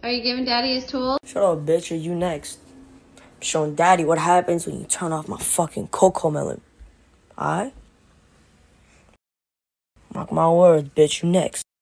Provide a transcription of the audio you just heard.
Are you giving Daddy his tools? Shut up, bitch. Are you next? I'm showing Daddy what happens when you turn off my fucking Cocomelon. Alright? Mark my words, bitch. You next.